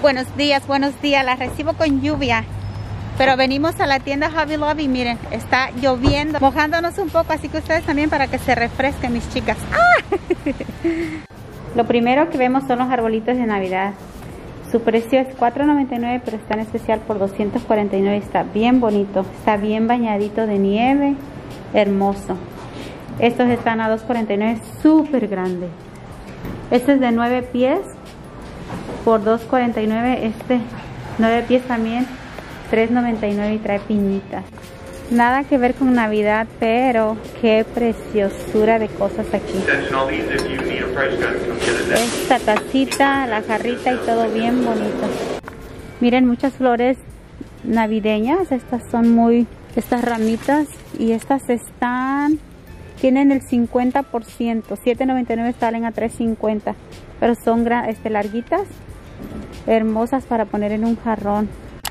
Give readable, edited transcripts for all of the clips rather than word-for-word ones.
Buenos días, la recibo con lluvia. Pero venimos a la tienda Hobby Lobby, miren, está lloviendo, mojándonos un poco, así que ustedes también para que se refresquen, mis chicas. ¡Ah! Lo primero que vemos son los arbolitos de Navidad. Su precio es $4.99, pero está en especial por $249. Está bien bonito, está bien bañadito de nieve, hermoso. Estos están a $2.49, súper grande. Este es de 9 pies por $2.49. Este 9 pies también $3.99 y trae piñitas. Nada que ver con Navidad, pero qué preciosura de cosas aquí. Esta tacita, la jarrita y todo bien bonito. Miren, muchas flores navideñas. Estas son estas ramitas, y estas tienen el 50%, $7.99 salen a $3.50, pero son larguitas, hermosas para poner en un jarrón.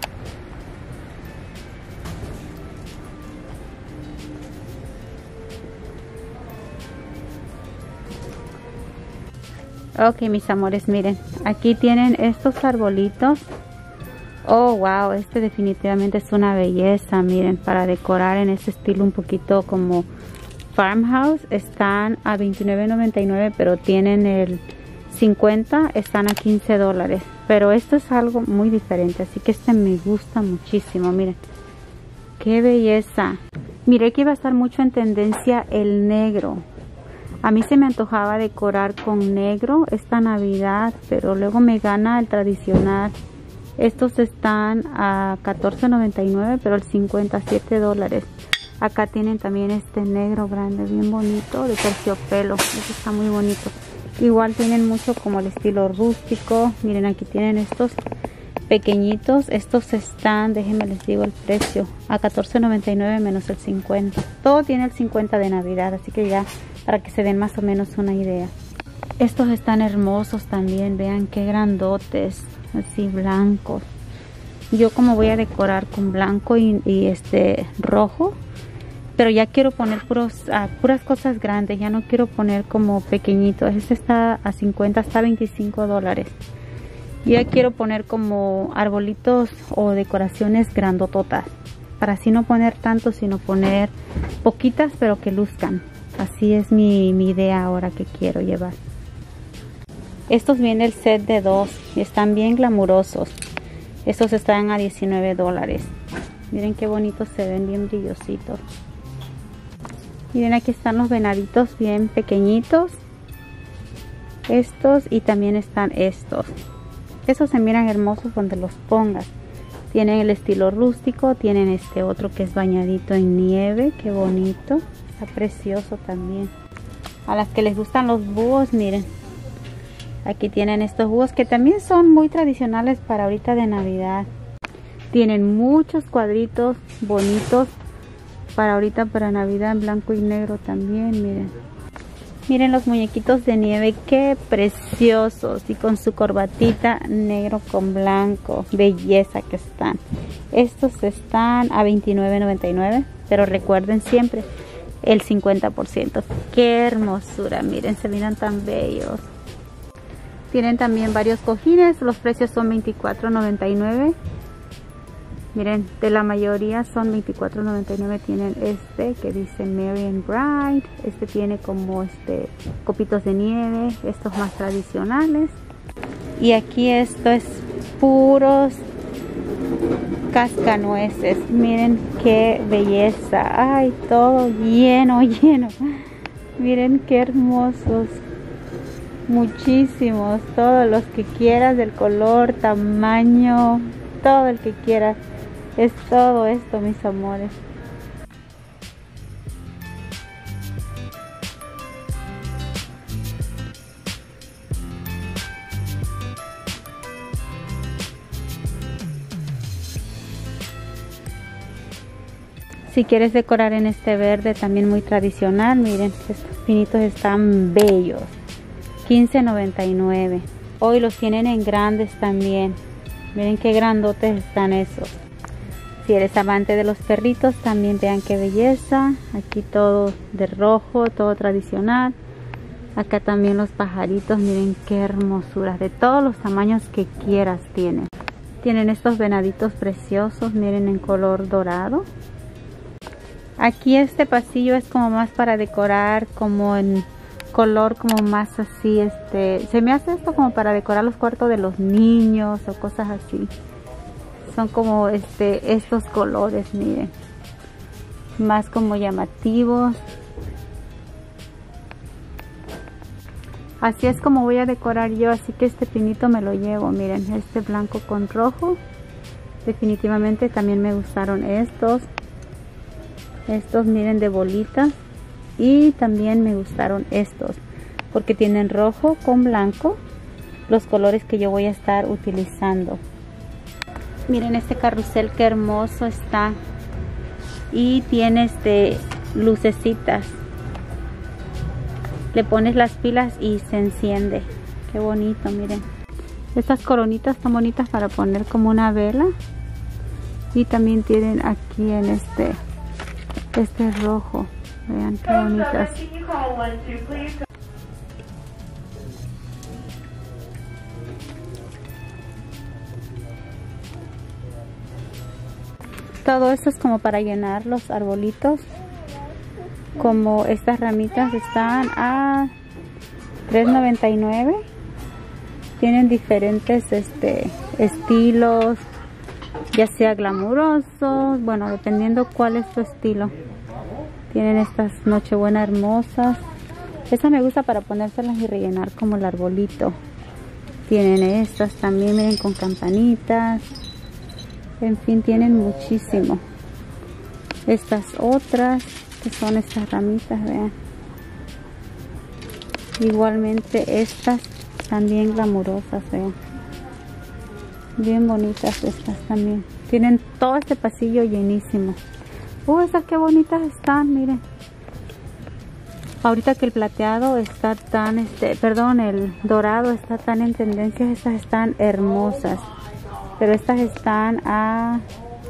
Ok, mis amores, miren, aquí tienen estos arbolitos. Oh, wow, este definitivamente es una belleza, miren, para decorar en este estilo un poquito como farmhouse. Están a $29.99, pero tienen el 50, están a $15. Pero esto es algo muy diferente, así que este me gusta muchísimo, miren. Qué belleza. Miré que iba a estar mucho en tendencia el negro. A mí se me antojaba decorar con negro esta Navidad, pero luego me gana el tradicional. Estos están a $14.99, pero el 50, $7. Acá tienen también este negro grande, bien bonito, de terciopelo. Este está muy bonito. Igual tienen mucho como el estilo rústico. Miren, aquí tienen estos pequeñitos. Estos están, déjenme les digo el precio, a $14.99 menos el 50. Todo tiene el 50 de Navidad, así que ya para que se den más o menos una idea. Estos están hermosos también, vean qué grandotes, así blancos. Yo como voy a decorar con blanco y rojo, pero ya quiero poner puras cosas grandes, ya no quiero poner como pequeñitos. Este está a 50, está a $25. Yo ya quiero poner como arbolitos o decoraciones grandototas, para así no poner tanto, sino poner poquitas pero que luzcan. Así es mi idea ahora que quiero llevar. Estos vienen el set de 2 y están bien glamurosos. Estos están a $19. Miren qué bonitos se ven, bien brillositos. Miren, aquí están los venaditos bien pequeñitos. Estos, y también están estos. Esos se miran hermosos donde los pongas. Tienen el estilo rústico, tienen este otro que es bañadito en nieve, qué bonito. Está precioso también. A las que les gustan los búhos, miren. Aquí tienen estos búhos que también son muy tradicionales para ahorita de Navidad. Tienen muchos cuadritos bonitos para ahorita, para Navidad, en blanco y negro también, miren. Miren los muñequitos de nieve, qué preciosos. Y con su corbatita negro con blanco. Belleza que están. Estos están a $29.99. Pero recuerden siempre el 50%. Qué hermosura, miren, se miran tan bellos. Tienen también varios cojines, los precios son $24.99. Miren, de la mayoría son $24.99. Tienen este que dice Merry and Bright. Este tiene como copitos de nieve, estos más tradicionales. Y aquí esto es puros cascanueces. Miren qué belleza. Ay, todo lleno. Miren qué hermosos. Muchísimos, todos los que quieras, del color, tamaño, todo el que quieras. Es todo esto, mis amores. Si quieres decorar en este verde también muy tradicional, miren, estos pinitos están bellos. $15.99. Hoy los tienen en grandes también. Miren qué grandotes están esos. Si eres amante de los perritos, también vean qué belleza. Aquí todo de rojo, todo tradicional. Acá también los pajaritos, miren qué hermosura, de todos los tamaños que quieras tienen. Tienen estos venaditos preciosos, miren en color dorado. Aquí este pasillo es como más para decorar, como en color como más así, se me hace esto como para decorar los cuartos de los niños o cosas así. Son como estos colores, miren, más como llamativos. Así es como voy a decorar yo, así que este pinito me lo llevo, miren, este blanco con rojo. Definitivamente también me gustaron estos miren de bolitas. Y también me gustaron estos, porque tienen rojo con blanco, los colores que yo voy a estar utilizando. Miren este carrusel, qué hermoso está. Y tiene lucecitas. Le pones las pilas y se enciende. Qué bonito, miren. Estas coronitas tan bonitas para poner como una vela. Y también tienen aquí en este rojo. Vean qué bonitas. Todo esto es como para llenar los arbolitos. Como estas ramitas están a $3.99. Tienen diferentes estilos, ya sea glamurosos, bueno, dependiendo cuál es tu estilo. Tienen estas nochebuena hermosas. Esta me gusta para ponérselas y rellenar como el arbolito. Tienen estas también, miren, con campanitas. En fin, tienen muchísimo. Estas otras, que son estas ramitas, vean. Igualmente estas también glamurosas, vean. Bien bonitas estas también. Tienen todo este pasillo llenísimo. Estas qué bonitas están, miren. Ahorita que el plateado está tan, el dorado está tan en tendencia, estas están hermosas. Pero estas están a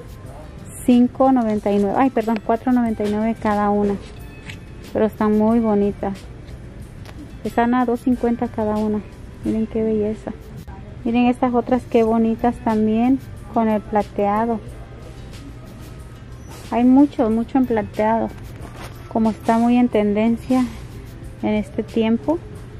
$5.99, ay perdón, $4.99 cada una. Pero están muy bonitas. Están a $2.50 cada una. Miren qué belleza. Miren estas otras qué bonitas también con el plateado. Hay mucho en plateado. Como está muy en tendencia en este tiempo.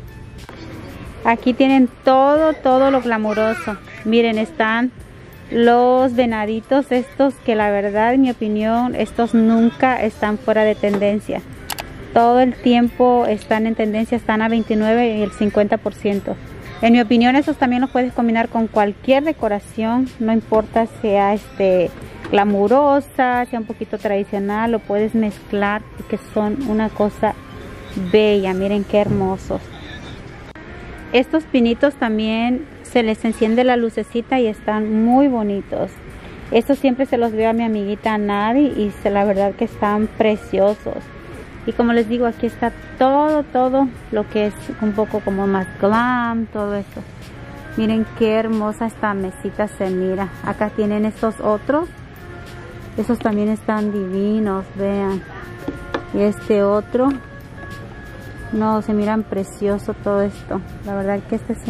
Aquí tienen todo lo glamuroso. Miren, están los venaditos estos que la verdad, en mi opinión, estos nunca están fuera de tendencia. Todo el tiempo están en tendencia, están a $29 y el 50%. En mi opinión, estos también los puedes combinar con cualquier decoración, no importa sea glamurosa, sea un poquito tradicional, lo puedes mezclar porque son una cosa bella. Miren qué hermosos. Estos pinitos también se les enciende la lucecita y están muy bonitos. Estos siempre se los veo a mi amiguita Nadi y la verdad que están preciosos. Y como les digo, aquí está todo lo que es un poco como más glam, todo eso. Miren qué hermosa esta mesita se mira. Acá tienen estos otros. Esos también están divinos, vean. Y este otro. No, se miran precioso todo esto. La verdad que esta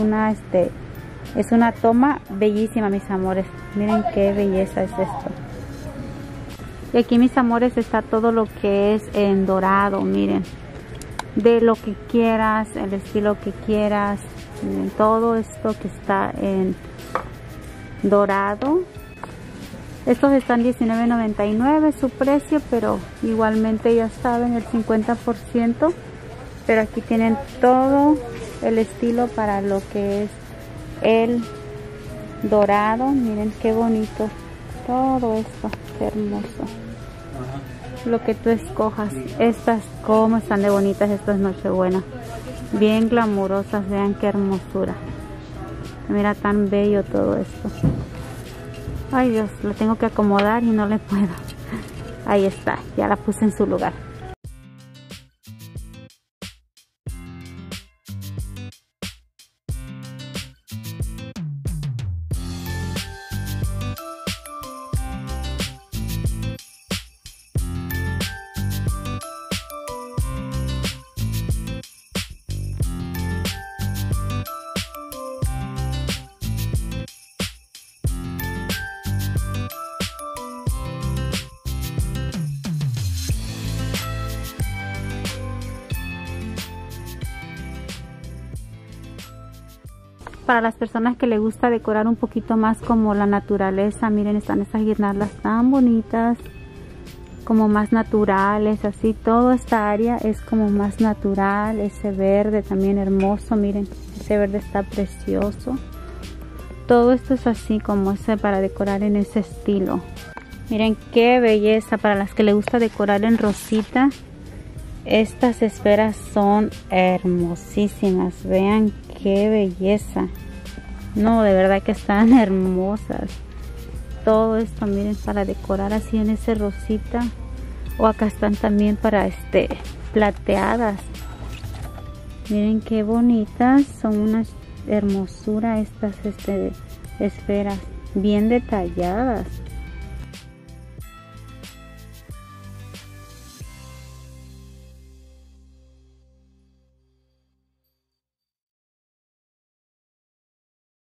es una toma bellísima, mis amores. Miren qué belleza es esto. Y aquí, mis amores, está todo lo que es en dorado, miren. De lo que quieras, el estilo que quieras. Miren, todo esto que está en dorado. Estos están $19.99 su precio, pero igualmente ya saben, el 50%. Pero aquí tienen todo el estilo para lo que es el dorado. Miren qué bonito. Todo esto, qué hermoso. Lo que tú escojas. Estas como están de bonitas, estas Nochebuena. Bien glamurosas, vean qué hermosura. Mira tan bello todo esto. Ay Dios, lo tengo que acomodar y no le puedo. Ahí está, ya la puse en su lugar. para las personas que les gusta decorar un poquito más como la naturaleza. Miren, están estas guirnaldas tan bonitas, como más naturales, así. Toda esta área es como más natural. Ese verde también hermoso, miren, ese verde está precioso. Todo esto es así como ese para decorar en ese estilo. Miren qué belleza para las que les gusta decorar en rosita. Estas esferas son hermosísimas. Vean qué belleza. No, de verdad que están hermosas. Todo esto, miren, para decorar así en ese rosita. O acá están también para plateadas. Miren qué bonitas. Son una hermosura estas esferas. Bien detalladas.